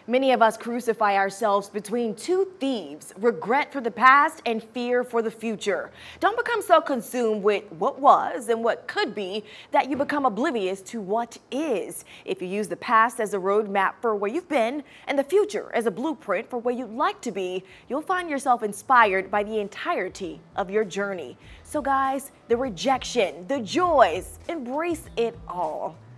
Many of us crucify ourselves between two thieves, regret for the past and fear for the future. Don't become so consumed with what was and what could be that you become oblivious to what is. If you use the past as a roadmap for where you've been and the future as a blueprint for where you'd like to be, you'll find yourself inspired by the entirety of your journey. So guys, the rejection, the joys, embrace it all.